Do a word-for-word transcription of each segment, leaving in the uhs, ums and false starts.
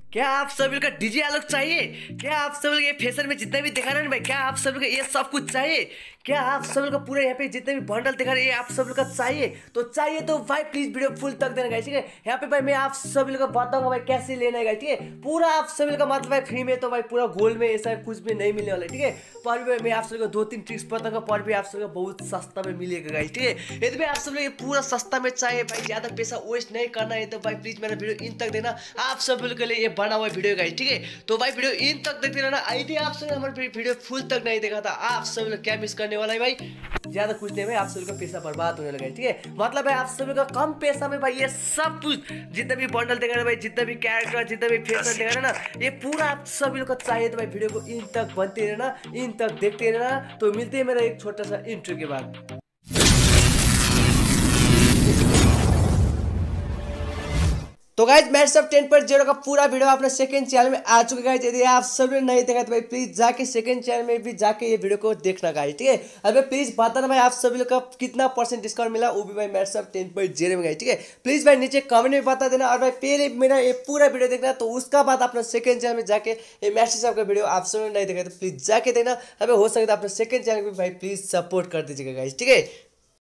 क्या आप सभी का डीजे आलोक चाहिए? क्या आप सभी के फैशन में जितना भी दिखा रहे हैं भाई, क्या आप सभी को ये सब कुछ चाहिए? क्या आप सभी को पूरे यहाँ पे जितने भी बंडल दिखा रहे हैं ये आप सभी का चाहिए? तो चाहिए तो भाई प्लीज वीडियो फुल तक देना गाइस, ठीक है। यहाँ पे भाई मैं आप सभी को बताऊंगा भाई कैसे लेना है गाइस, ठीक है। पूरा आप सभी का मतलब भाई फ्री में, तो भाई पूरा गोल्ड में ऐसा कुछ भी नहीं मिलने वाला है, ठीक है। पर भी मैं आप सभी को दो तीन ट्रिक्स बताऊंगा, पर भी आप सभी को बहुत सस्ता में मिलेगा गाइस, ठीक है। यदि भाई आप सभी को पूरा सस्ता में चाहिए भाई, ज्यादा पैसा वेस्ट नहीं करना है, तो भाई प्लीज मेरा वीडियो इन तक देना। आप सभी के लिए ये बना हुआ वीडियो गाइस, ठीक है। तो भाई वीडियो इन तक देखते रहना। यदि आप सभी हमारे वीडियो फुल तक नहीं देखा था, आप सभी लोग क्या मिस करने वाला है भाई, ज्यादा कुछ नहीं भाई, आप सभी का पैसा बर्बाद होने लगा है, ठीक है। मतलब है आप सभी का कम पैसा में भाई ये सब कुछ जितना भी बंडल देखा रहे भाई, जितना भी कैरेक्टर, जितना भी फैशन देखा रहे ना, ये पूरा आप सभी लोग का चाहिए। तो भाई वीडियो को इन तक बनते रहना, इन तक देखते रहना। तो मिलते हैं मेरा एक छोटा सा इंट्रो के बाद। तो guys match of ten point zero का पूरा वीडियो अपने सेकंड चैनल में आ चुका है। यदि आप सब ने नहीं देखा तो भाई प्लीज जाके सेकंड चैनल में भी जाके ये वीडियो को देखना गाइज, ठीक है। अब प्लीज बताना भाई आप सभी लोग का कितना परसेंट डिस्काउंट मिला, वो भी भाई match of ten point zero में गाइज, ठीक है। प्लीज भाई नीचे कमेंट में बता देना। और भाई पहले मेरा ये पूरा वीडियो देखना, तो उसका बाद अपना सेकंड चैनल में जाके ये मैच ऑफ का वीडियो आप सब ने नहीं देखा तो प्लीज जाके देना। अब हो सकता है अपने सेकंड चैनल में भाई प्लीज सपोर्ट कर दीजिएगा गाइज, ठीक है।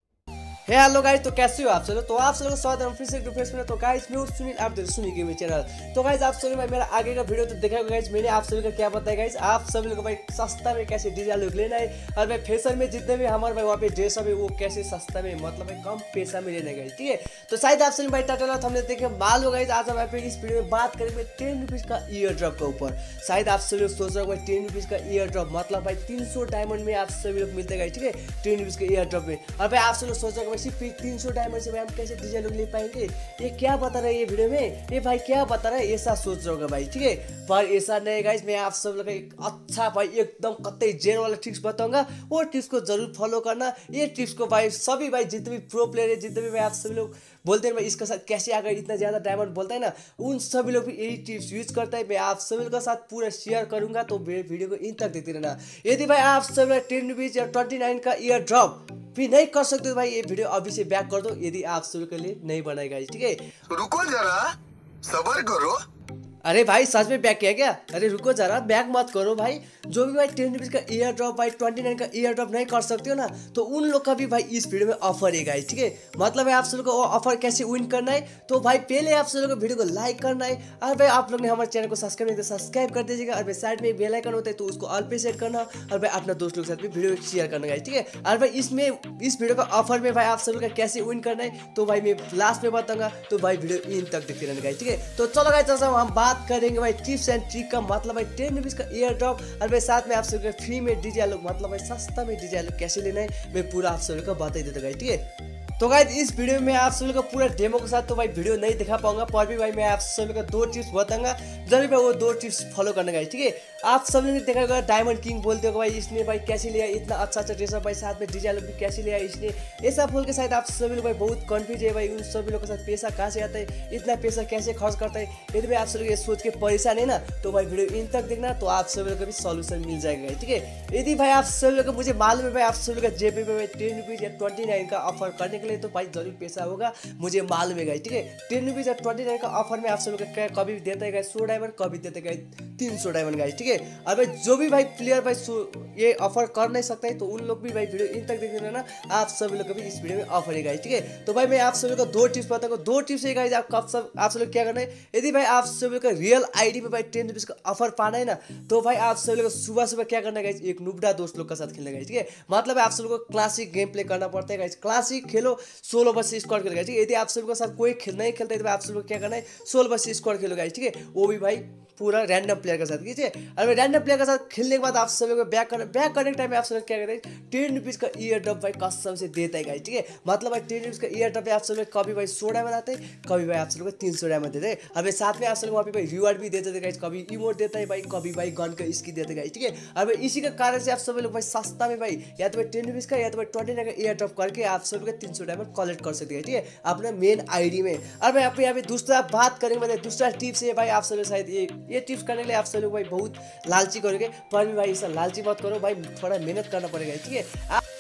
हे हेलो गाइस, तो कैसे हो आप सब? तो आप सब स्वागत है फिर से रिफ्रेश में। तो गाइस मैं सुनील, आप देख सुनिए मेरे चैनल। तो गाइस आप सभी भाई मेरा आगे का वीडियो तो देखा होगा गाइस, मैंने आप सभी का क्या बताया गाइस, आप सभी लोग भाई सस्ता में कैसे डीजे लुक लेना है, और भाई फैशन में जितने भी हमारे भाई वहाँ पे ड्रेस है वो कैसे सस्ता में, मतलब भाई कम पैसा में लेना है, ठीक है। तो शायद आप सभी भाई टाइटल हमने देखे माल हो गाइस, आज हम यहाँ पे इस वीडियो में बात करेंगे टेन रुपीज का ईयर ड्रॉप के ऊपर। शायद आप सभी लोग सोच रहे हो भाई टेन रुपीज का ईयर ड्रॉप मतलब भाई तीन सौ डायमंड में आप सभी लोग मिलते हैं, ठीक है, टेन रुपीज के ईयर ड्रॉप में। और भाई आप सभी लोग सोच रहे हो भाई सिर्फ तीन सौ डायमंड से भाई हम कैसे डीजे लुक ले पाएंगे, ये क्या बता रहा है ये वीडियो में, ये भाई क्या बता रहा है, ऐसा सोच रहे होगा भाई, ठीक है। पर ऐसा नहीं गाइस, मैं आप सब लोग एक अच्छा भाई एकदम कतई जेन वाला ट्रिक्स बताऊंगा, वो ट्रिक्स को जरूर फॉलो करना। ये ट्रिक्स को भाई सभी भाई जितने भी प्रो प्लेयर है, जितने भी भाई आप सभी लोग बोलते हैं भाई इसके साथ कैसे अगर इतना ज्यादा डायमंड बोलता है ना, उन सभी लोग भी यही टिप्स यूज करता है। मैं आप सभी लोग के साथ पूरा शेयर करूंगा, तो वीडियो को इन तक देखते रहना। यदि भाई आप सब टेन रुपीज या ट्वेंटी नाइन का ईयर ड्रॉप भी नहीं कर सकते तो भाई ये वीडियो अभी से बैक कर दो, यदि आप सभी के लिए नहीं बनाएगा, ठीक है। रुको जरा सबर करो। अरे भाई सच में बैक किया क्या? अरे रुको जरा, बैक मत करो भाई। जो भी भाई टेन रुपीज का ईयर ड्रॉप भाई ट्वेंटी नाइन का ईयर ड्रॉप नहीं कर सकते हो ना, तो उन लोग का भी भाई इस वीडियो में ऑफर है गाइस, ठीक है। मतलब है आप सब को ऑफर कैसे विन करना है, तो भाई पहले आप सब को वीडियो को लाइक करना है, और भाई आप लोग ने हमारे चैनल को सब्सक्राइब नहीं तो सब्सक्राइब कर दीजिएगा। और भाई साइड में एक बेल आइकन होता है तो उसको ऑल पे सेट करना, और भाई अपना दोस्त लोग के साथ भी वीडियो शेयर करना गाइस, ठीक है। और भाई इसमें इस वीडियो का ऑफर में भाई आप सब का कैसे विन करना है, तो भाई मैं लास्ट में बताऊंगा, तो भाई वीडियो इन तक देखते रहना गाइस, ठीक है। तो चलो गाइस हम बात करेंगे भाई टिप्स एंड ट्रिक का, मतलब भाई टेन रुपीज का ईयर ड्रॉप, और भाई साथ में आप सबके फ्री में डीजे लुक, मतलब भाई सस्ता में डीजे लुक कैसे लेना है मैं पूरा आप सभी को बता देता गाइस, ठीक है। तो गाइस इस वीडियो में आप सभी को पूरा डेमो के साथ तो भाई वीडियो नहीं दिखा पाऊंगा, पर भी भाई मैं आप सभी को दो टिप्स बताऊंगा, जरूर भाई वो दो टिप्स फॉलो करना गाइस, ठीक है। आप सभी ने देखा होगा डायमंड किंग बोलते हो भाई इसने भाई कैसे लिया इतना अच्छा अच्छा ड्रेस भाई, साथ में डीजे लुक भी कैसे लिया इसने, ऐसा बोल के शायद आप सभी लोग भाई बहुत कंफ्यूज है भाई, उन सभी लोग के साथ पैसा कहाँ से आता है, इतना पैसा कैसे खर्च करता है। यदि भाई आप सभी ये सोच के परेशान है ना, तो भाई वीडियो इन तक देखना, तो आप सभी लोग को भी सॉल्यूशन मिल जाएगा, ठीक है। यदि भाई आप सभी लोग को मुझे मालूम है भाई आप सभी लोग जेबी में टेन रुपीज या ट्वेंटी नाइन का ऑफर करने के लिए, तो भाई जरूर पैसा होगा, मुझे मालूम है, ठीक है। टेन रुपीज या ट्वेंटी नाइन का ऑफर में आप सब लोग कभी देता है सौ डायमंड, कभी देते हैं तीन सौ डायमंड गाइस, ठीक है। और भाई जो भी भाई प्लेयर भाई ये ऑफर कर नहीं सकता है, तो उन लोग भी भाई वीडियो इन तक देखते रहना, आप सभी लोग को भी इस वीडियो में ऑफर है गाइस, ठीक है। तो भाई मैं आप सभी को दो टिप्स बताऊंगा, दो टिप्स है गाइस, आप कब सब आप सब लोग क्या करना है। यदि भाई आप सभी लोग का रियल आईडी में भाई टेन रुपीज का ऑफर पाना है ना, तो भाई आप सभी लोग सुबह सुबह क्या करना है गाइस, एक नुबड़ा दोस्त लोग के साथ खेलना है, ठीक है। मतलब आप सभी लोग को क्लासिक गेम प्ले करना पड़ता है गाइस, क्लासिक खेलो सोलह बस स्क्वाड खेलेगा, ठीक है। यदि आप सभी के साथ कोई खेल नहीं खेलता है तो आप सब लोग क्या करना है सोलह बस स्क्वाड खेलो गाइस, ठीक है, वो भी भाई पूरा रैंडम प्लेयर के साथ कीजिए। और रैंडम प्लेयर के साथ खेलने के बाद आप सभी को बैक करने बैक करने के टाइम में आप सब क्या करते हैं टेन रुपीज का ईयर ड्रॉप भाई कसम से देता है गाइस, ठीक है। मतलब भाई टेन रुपीज का ईयर ड्रॉप आप सब कभी भाई सौ डायमंड आते हैं, कभी भाई आप सब तीन सौ डायमंड देते हैं। अब साथ में आप सब वहाँ पे भाई रिवार्ड भी देते थे गाइस, कभी इमोट देता है भाई, कभी भाई गन का स्किन देते गाइस, ठीक है। और भाई इसी के कारण से आप सब लोग भाई सस्ता में भाई या तो भाई टेन रुपीज का या तो भाई ट्वेंटी नाइन का ईयर ड्रॉप करके आप सब लोग तीन सौ डायमंड कलेक्ट कर सकते हैं, ठीक है, अपने मेन आईडी में। और भाई आप यहाँ पे दूसरा बात करेंगे मतलब दूसरा टिप्स है भाई, आप सब शायद ये ये टिप्स करने के लिए आप सब लोग भाई बहुत लालची करोगे, पर भी भाई ऐसा लालची मत करो भाई, थोड़ा मेहनत करना पड़ेगा, ठीक है।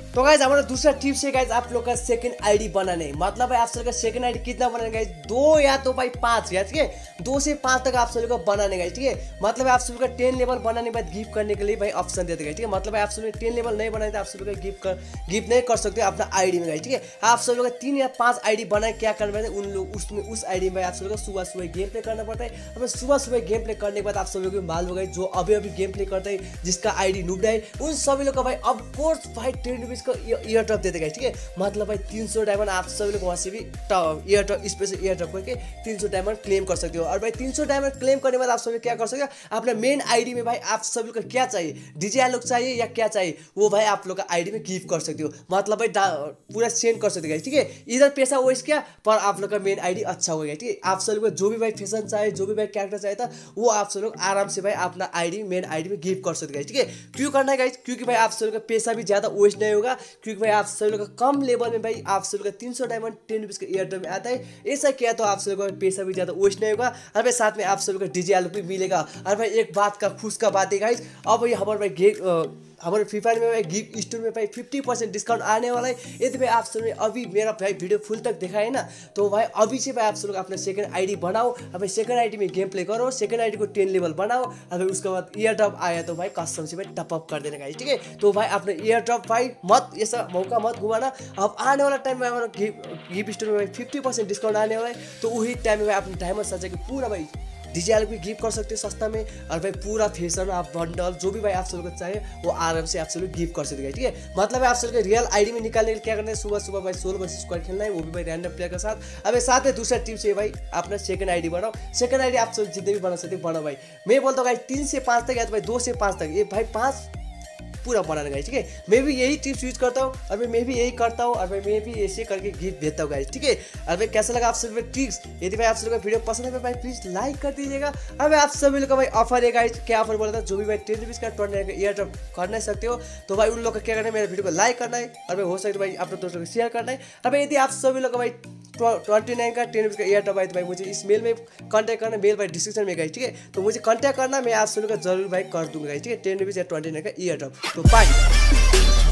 तो गाइज हमारा दूसरा टिप्स है गाइज आप लोग का सेकंड आईडी बनाने। मतलब है आप लोग का सेकंड आईडी कितना बनाने गाइज, दो या तो भाई पाँच या ठीक है, दो से पाँच तक आप लोग का बनाने गाइज, ठीक है। मतलब है आप लोग का टेन लेवल बनाने के बाद गिफ्ट करने के लिए भाई ऑप्शन देते हैं, ठीक है। मतलब है आप लोग टेन लेवल नहीं बनाए तो आप लोग का गिफ्ट कर गिफ्ट नहीं कर सकते अपना आईडी में गाइज, ठीक है। आप सब लोग तीन या पाँच आईडी बनाए, क्या करना है उन लोग उसमें उस आईडी में आप लोग को सुबह सुबह गेम प्ले करना पड़ता है। अब सुबह सुबह गेम प्ले करने के बाद आप सब लोग मालूम होगा जो अभी अभी गेम प्ले करते हैं जिसका आईडी नूबड़ा है उन सभी लोग का भाई ऑफकोर्स भाई टेन रुपीज का ईयर ड्रॉप देते हैं, ठीक है। मतलब भाई तीन सौ डायमंड आप सभी लोग वहाँ से भी air drop special air drop करके तीन सौ डायमंड क्लेम कर सकते हो। और भाई तीन सौ डायमंड क्लेम करने के बाद आप सभी क्या कर सकते हो अपने मेन आईडी में भाई आप सभी लोग का क्या चाहिए, डीजे लोग चाहिए या क्या चाहिए वो भाई आप लोग का आईडी में गिफ्ट कर सकते हो। मतलब भाई पूरा सेंड कर सकते हो, ठीक है। इधर पैसा वेस्ट किया पर आप लोग का मेन आईडी अच्छा हो गया, ठीक है। आप सब लोग जो भी भाई फैशन चाहिए जो भी भाई कैरेक्टर चाहिए था वो आप सब लोग आराम से भाई अपना आईडी मेन आईडी में गिफ्ट कर सकते हैं, ठीक है। क्यों करना है गाइस, क्योंकि भाई आप सब लोग का पैसा भी ज्यादा वेस्ट नहीं होगा, क्योंकि भाई आप सब लोग का कम लेवल में भाई आप सब लोग का तीन सौ डायमंड टेन रुपीज का एयरटेल में आता है। ऐसा किया तो आप सब लोग का पैसा भी ज्यादा वेस्ट नहीं होगा और भाई साथ में आप सब लोग का डीजे आलू भी मिलेगा। और भाई एक बात का खुश का बात है गाइस, अब भाई हमारे भाई गे हमारे फ्री फायर में भाई गिफ्ट स्टोर में भाई फिफ्टी परसेंट डिस्काउंट आने वाला है। यदि भाई आप सब ने अभी मेरा भाई वीडियो फुल तक देखा है ना तो भाई अभी से भाई आप सब लोग अपना सेकंड आईडी बनाओ और भाई सेकंड आईडी में गेम प्ले करो, सेकंड आईडी को टेन लेवल बनाओ और भाई उसके बाद ईयर ड्रॉप आया तो भाई कस्टम से भाई टप अप कर देना गाइस, ठीक है। तो भाई अपने ईयर ड्रॉप भाई मत ऐसा मौका मत घुमाना। अब आने वाला टाइम में हमारा गिफ्ट स्टोर में भाई फिफ्टी परसेंट डिस्काउंट आने वाला है तो वही टाइम में भाई अपने डायमंड सजा के पूरा भाई डीजे आलू भी गिफ्ट कर सकते हो सस्ता में। और भाई पूरा फैशन आप बंडल जो भी भाई आप सब को चाहिए वो आराम से आप सब लोग गिफ्ट कर सकते हैं, ठीक है। मतलब आप सब रियल आईडी में निकालने के लिए क्या करना है, सुबह सुबह भाई सोलह बजे स्क्वाड खेलना है, वो भी भाई रैंडम प्लेयर के साथ। अब साथ में दूसरा टिप्स है भाई अपना सेकंड आईडी बनाओ। सेकंड आईडी आप सब जितने भी बना सकते हो बनाओ भाई। मैं बोलता हूँ भाई तीन से पाँच तक या तो भाई दो से पाँच तक ये भाई पाँच पूरा बनाना गाइस, ठीक है। मैं भी यही टिप्स यूज करता हूँ और मैं भी यही करता हूँ और भाई मैं भी ऐसे करके गिफ्ट देता हूँ गाइस, ठीक है। और भाई कैसा लगा आप सभी ट्रिक्स, यदि भाई आप सभी का वीडियो पसंद है भाई प्लीज लाइक कर दीजिएगा। अब आप सभी लोग का भाई ऑफर है गाइस, क्या ऑफर बोला था, जो भी भाई टेन रुपीज का ट्वेंटी का ईयर ड्रॉप करना सकते हो तो भाई उन लोग का क्या करना है, मेरे वीडियो को लाइक करना है और भाई हो सकता है भाई अपने दोस्तों को शेयर करना है। अब यदि आप सभी लोग का भाई ट्वेंटी नाइन का टेन रुपीज़ का ईयर ड्रॉप आए तो भाई मुझे इस मेल में कांटेक्ट करना, मेल भाई डिस्क्रिप्शन में गई, ठीक है। तो मुझे कांटेक्ट करना, मैं आप सभी का जरूर भाई कर दूंगा, ठीक है। टेन रुपीज़ या ट्वेंटी नाइन का ईयर ड्रॉप। तो बाय।